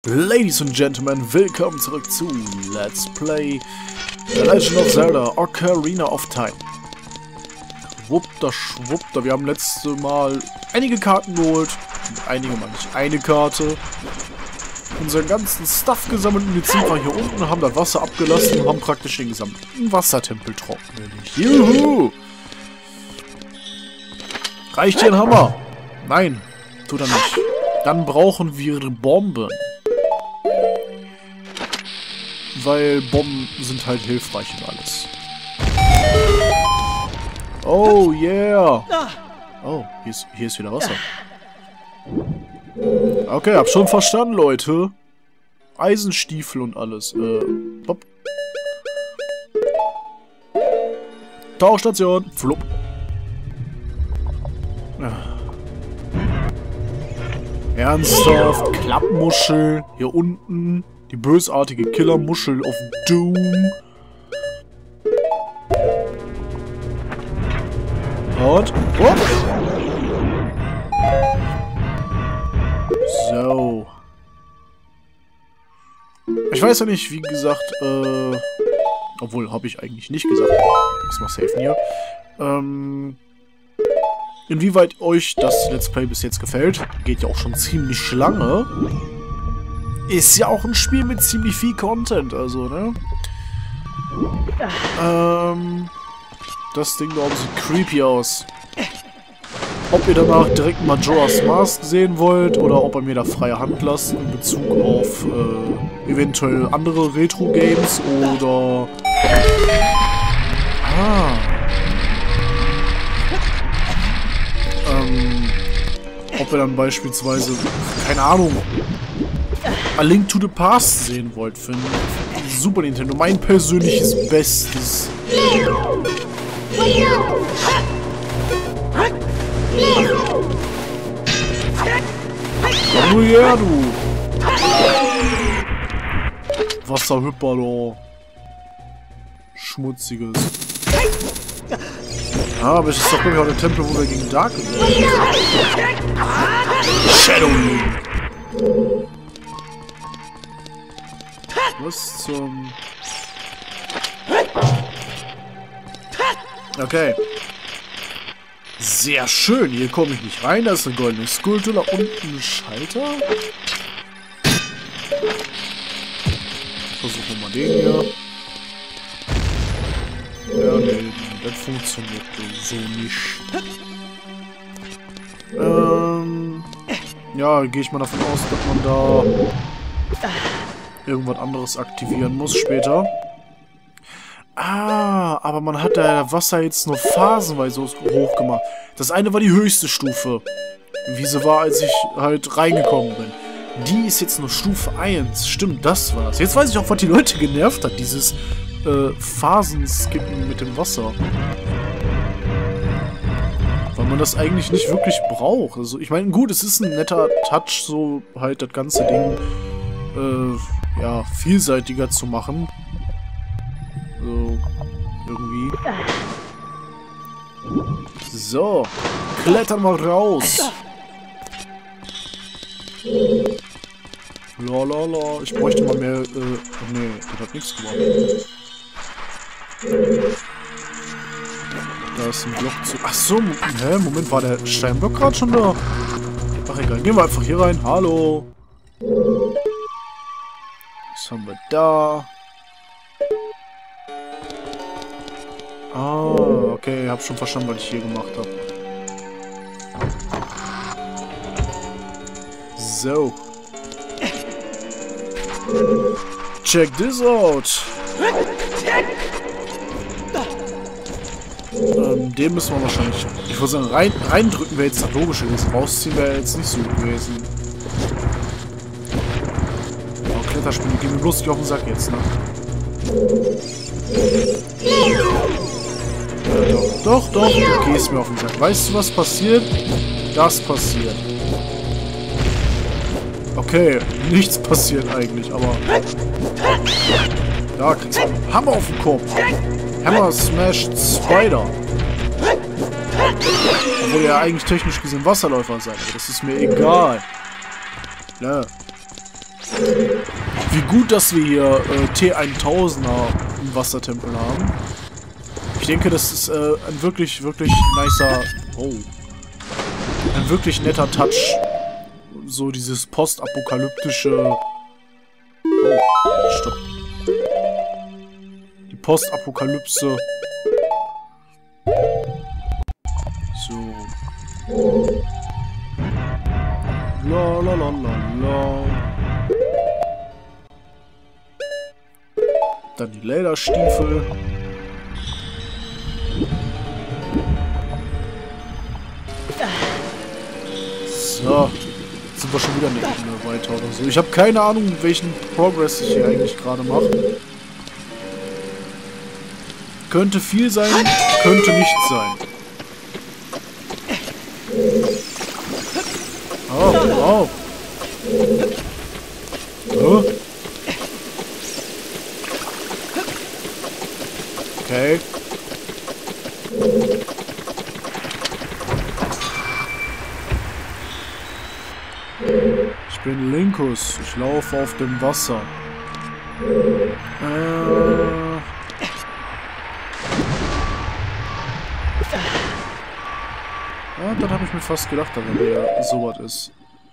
Ladies and Gentlemen, willkommen zurück zu Let's Play The Legend of Zelda Ocarina of Time. Schwuppda, schwuppda, wir haben letzte Mal einige Karten geholt. Einige mal nicht eine Karte. Unseren ganzen Stuff gesammelt und jetzt sind wir hier unten, haben das Wasser abgelassen und haben praktisch den gesamten Wassertempel trocken. Juhu! Reicht dir ein Hammer? Nein, tut er nicht. Dann brauchen wir Bomben. Weil Bomben sind halt hilfreich und alles. Oh yeah! Oh, hier ist wieder Wasser. Okay, hab schon verstanden, Leute. Eisenstiefel und alles. Hopp. Tauchstation. Flupp. Ernsthaft. Klappmuschel. Hier unten. Die bösartige Killermuschel auf Doom. Und. Ups. So. Ich weiß ja nicht, wie gesagt, obwohl, habe ich eigentlich nicht gesagt. Muss mal safen hier. Inwieweit euch das Let's Play bis jetzt gefällt. Geht ja auch schon ziemlich lange. Ist ja auch ein Spiel mit ziemlich viel Content, also, ne? Das Ding da oben sieht creepy aus. Ob ihr danach direkt Majora's Mask sehen wollt oder ob ihr mir da freie Hand lasst in Bezug auf eventuell andere Retro-Games oder... ob ihr dann beispielsweise, keine Ahnung, A Link to the Past sehen wollt für Super Nintendo. Mein persönliches Bestes. Komm nur her, du! Wasserhüpper, du! Schmutziges. Ah, aber es ist doch, glaube ich, auch der Tempel, wo wir gegen Dark sind. Shadow Link! Was zum... Okay. Sehr schön. Hier komme ich nicht rein. Da ist eine goldene Skulptur. Da unten ein Schalter. Versuchen wir mal den hier. Ja, nee, das funktioniert so nicht. Ja, gehe ich mal davon aus, dass man da irgendwas anderes aktivieren muss später. Ah, aber man hat da Wasser jetzt nur phasenweise hoch gemacht. Das eine war die höchste Stufe, wie sie war, als ich halt reingekommen bin. Die ist jetzt nur Stufe 1. Stimmt, das war's. Jetzt weiß ich auch, was die Leute genervt hat, dieses Phasenskippen mit dem Wasser. Weil man das eigentlich nicht wirklich braucht. Also, ich meine, gut, es ist ein netter Touch, so halt das ganze Ding ja, vielseitiger zu machen. So, irgendwie. So, klettern wir raus. Lalala, ich bräuchte mal mehr, nee, das hat nichts gemacht. Da ist ein Block zu... Ach so, hä, Moment, war der Steinblock gerade schon da? Ach egal, gehen wir einfach hier rein. Hallo. Was haben wir da? Ah, okay, hab schon verstanden, was ich hier gemacht habe. So. Check this out. Den müssen wir wahrscheinlich... Ich würde sagen, reindrücken wäre jetzt das Logische gewesen. Rausziehen wäre jetzt nicht so gewesen. Oh, Kletterspiele gehen mir bloß nicht auf den Sack jetzt, ne? Doch, du gehst mir auf den Sack. Weißt du, was passiert? Das passiert. Okay, nichts passiert eigentlich, aber... Da kriegst du einen Hammer auf den Kopf. Hammer smashed Spider. Obwohl ja eigentlich technisch gesehen Wasserläufer sein, aber das ist mir egal. Ne. Wie gut, dass wir hier T1000er im Wassertempel haben. Ich denke, das ist ein wirklich, wirklich nicer... Oh. Ein wirklich netter Touch. So dieses postapokalyptische... Oh, stopp. Die Postapokalypse. So. La la la la la. Dann die Lederstiefel. So. Jetzt sind wir schon wieder eine Ebene weiter oder so. Ich habe keine Ahnung, welchen Progress ich hier eigentlich gerade mache. Könnte viel sein, könnte nicht sein. Oh, wow. Oh. Okay. Ich bin Linkus. Ich laufe auf dem Wasser. Ja, dann habe ich mir fast gedacht, dass er sowas ist.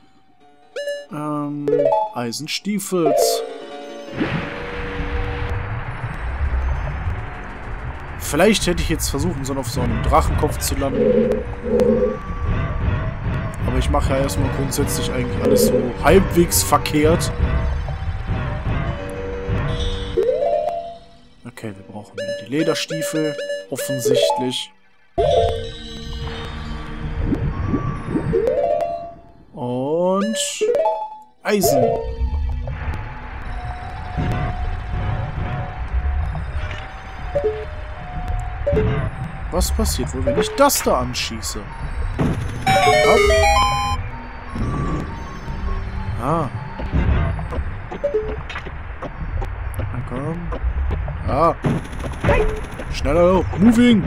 Eisenstiefels. Vielleicht hätte ich jetzt versuchen sollen, auf so einem Drachenkopf zu landen. Aber ich mache ja erstmal grundsätzlich eigentlich alles so halbwegs verkehrt. Okay, wir brauchen die Lederstiefel. Offensichtlich. Und... Eisen. Was passiert wohl, wenn ich das da anschieße? Ab. Ah. Na komm. Ah. Schneller, moving.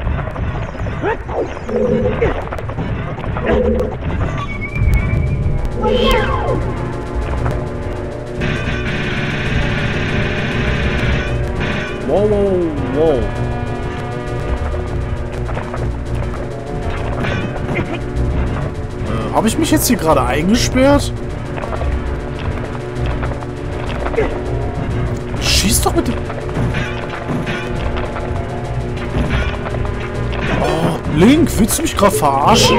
Wow, wow, wow. Habe ich mich jetzt hier gerade eingesperrt? Schieß doch mit dem... Oh, Link, willst du mich gerade verarschen?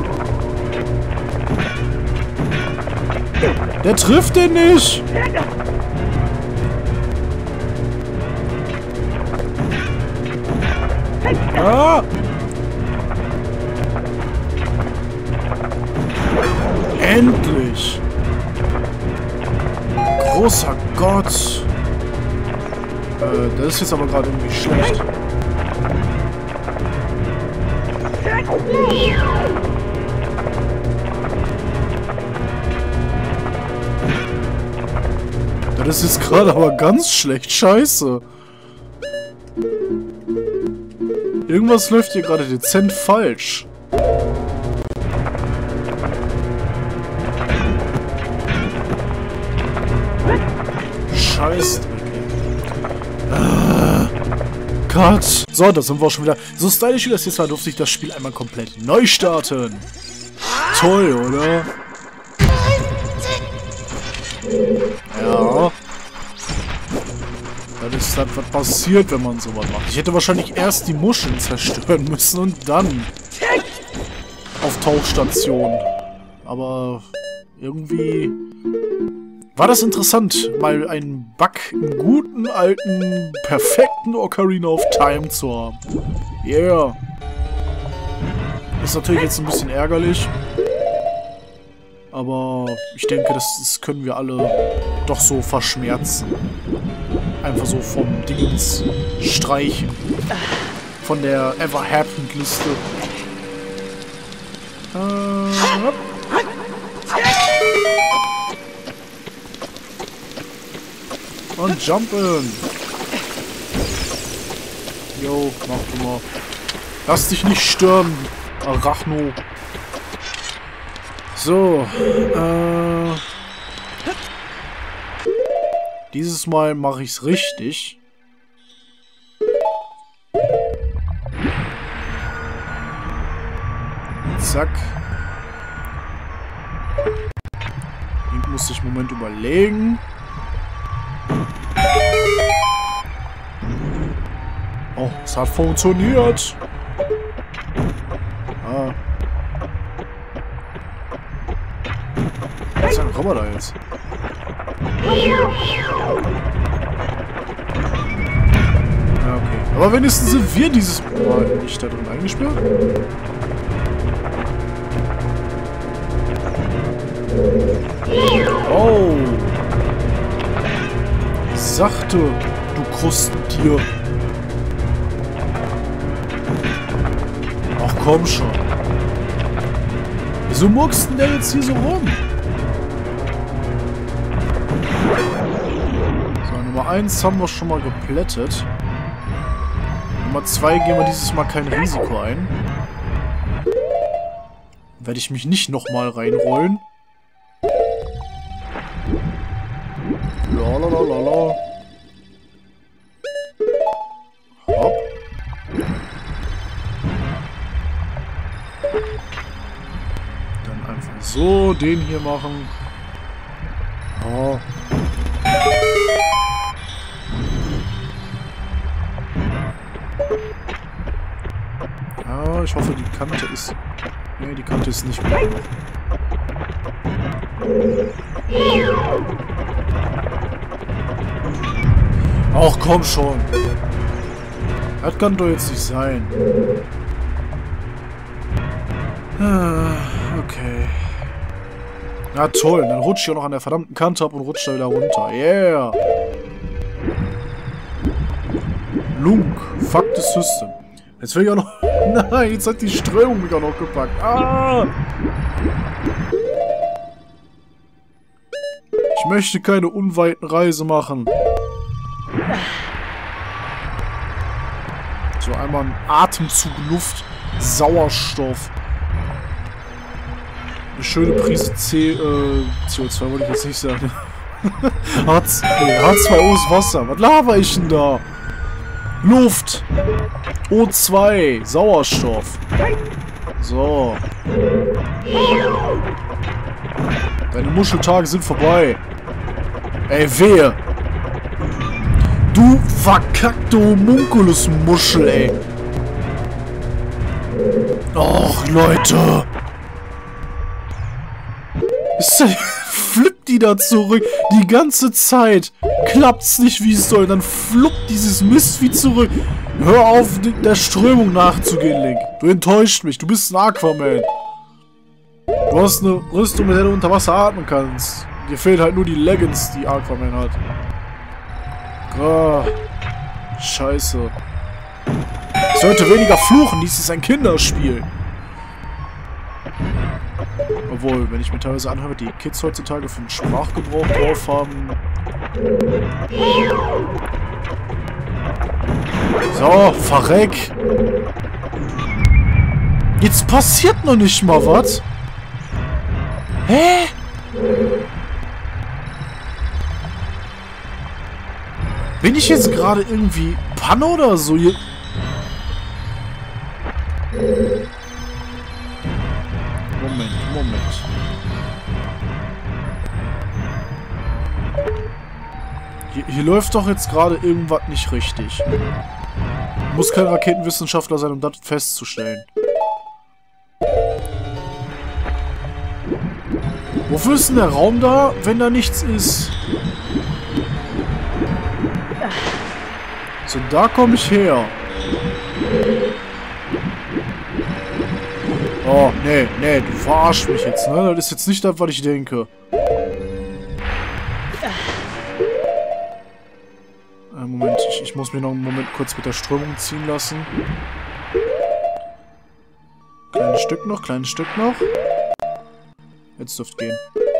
Der trifft den nicht! Ah! Endlich! Großer Gott! Das ist jetzt aber gerade irgendwie schlecht. Das ist gerade aber ganz schlecht. Scheiße. Irgendwas läuft hier gerade dezent falsch. Scheiße. Gott. So, da sind wir auch schon wieder. So stylisch wie das jetzt war, durfte ich das Spiel einmal komplett neu starten. Toll, oder? Ja. Das ist halt, was passiert, wenn man sowas macht. Ich hätte wahrscheinlich erst die Muscheln zerstören müssen und dann auf Tauchstation. Aber irgendwie war das interessant, mal einen Bug im guten, alten, perfekten Ocarina of Time zu haben. Yeah. Ist natürlich jetzt ein bisschen ärgerlich. Aber ich denke, das können wir alle doch so verschmerzen. Einfach so vom Dingens streichen. Von der Ever-Happened-Liste. Und jumpen. Jo, mach du mal. Lass dich nicht stören, Arachno. So, Dieses Mal mache ich es richtig. Zack. Link muss sich einen Moment überlegen. Oh, es hat funktioniert. Ah. Was kommen wir da jetzt? Ja, okay. Aber wenigstens sind wir dieses Mal nicht da drin eingesperrt. Oh. Sachte, du Krustentier. Ach komm schon. Wieso murkst denn der jetzt hier so rum? So, Nummer 1 haben wir schon mal geplättet. Nummer 2 gehen wir dieses Mal kein Risiko ein. Werde ich mich nicht nochmal reinrollen. Lalalala. Hopp. Dann einfach so den hier machen. Oh. Ja, ich hoffe, die Kante ist... Nee, die Kante ist nicht gut. Ach, komm schon. Das kann doch jetzt nicht sein. Okay. Na toll, dann rutscht ich auch noch an der verdammten Kante ab und rutscht da wieder runter. Yeah. Lunk, fuck the system. Jetzt will ich auch noch... Nein, jetzt hat die Strömung mich auch noch gepackt. Ah! Ich möchte keine unweiten Reise machen. So, einmal ein Atemzug Luft, Sauerstoff. Eine schöne Prise CO2 wollte ich jetzt nicht sagen. H2O ist Wasser. Was laber ich denn da? Luft. O2. Sauerstoff. So. Deine Muscheltage sind vorbei. Ey, wehe. Du verkackte Homunculus-Muschel, ey. Och, Leute. Flippt die da zurück. Die ganze Zeit klappt's nicht, wie es soll. Dann fluppt dieses Mistvieh zurück. Hör auf, der Strömung nachzugehen, Link. Du enttäuscht mich. Du bist ein Aquaman. Du hast eine Rüstung, mit der du unter Wasser atmen kannst. Dir fehlt halt nur die Leggings, die Aquaman hat. Ah, scheiße. Ich sollte weniger fluchen, dies ist ein Kinderspiel. Obwohl, wenn ich mir teilweise anhöre, die Kids heutzutage für den Sprachgebrauch drauf haben. So, verreck. Jetzt passiert noch nicht mal was. Hä? Bin ich jetzt gerade irgendwie Panne oder so? Hier Moment. Hier läuft doch jetzt gerade irgendwas nicht richtig. Muss kein Raketenwissenschaftler sein, um das festzustellen. Wofür ist denn der Raum da, wenn da nichts ist? So, da komme ich her. Oh, nee, du verarschst mich jetzt, ne? Das ist jetzt nicht das, was ich denke. Moment, ich muss mir noch einen Moment kurz mit der Strömung ziehen lassen. Kleines Stück noch. Jetzt dürfte gehen.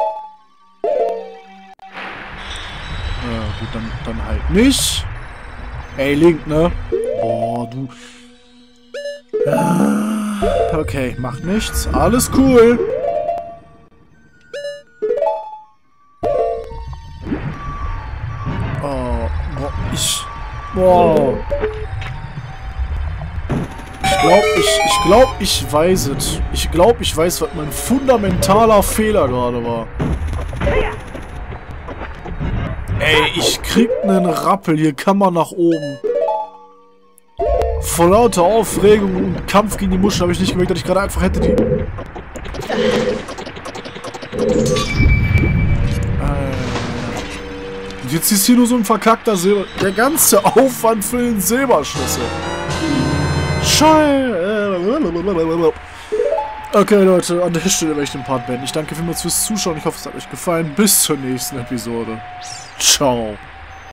Gut, dann halt nicht. Ey, Link, ne? Oh, du... Okay, macht nichts. Alles cool. Oh, boah. Ich weiß es. Ich glaube, ich weiß, was mein fundamentaler Fehler gerade war. Ey, ich krieg nen Rappel. Hier kann man nach oben. Vor lauter Aufregung und Kampf gegen die Muschel habe ich nicht gemerkt, dass ich gerade einfach hätte die... Und jetzt ist hier nur so ein verkackter Silber... Der ganze Aufwand für den Silberschlüssel. Okay, Leute, an der Stelle werde ich den Part beenden. Ich danke vielmals fürs Zuschauen. Ich hoffe, es hat euch gefallen. Bis zur nächsten Episode. Ciao.